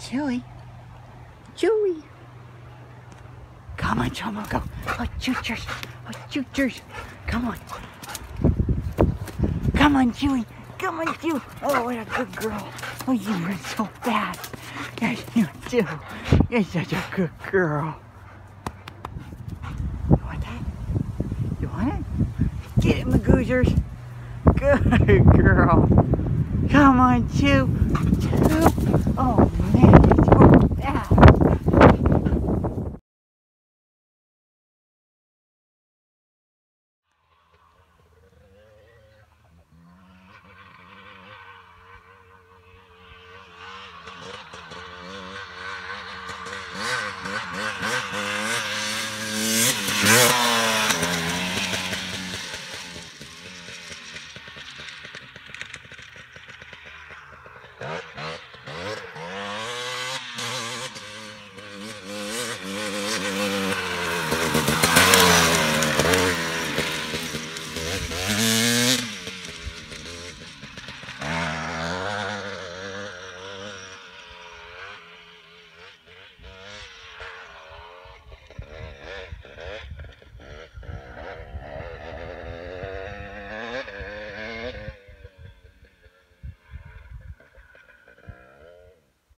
Chewy. Chewy. Come on, Chomo, go. Oh, choochers. Oh, choochers. Come on. Come on, Chewy. Come on, Chewy. Oh, what a good girl. Oh, you run so fast. Yes, you do. You're such a good girl. You want that? You want it? Get it, Magoozers. Good girl. Come on, Chew. Chew. Oh,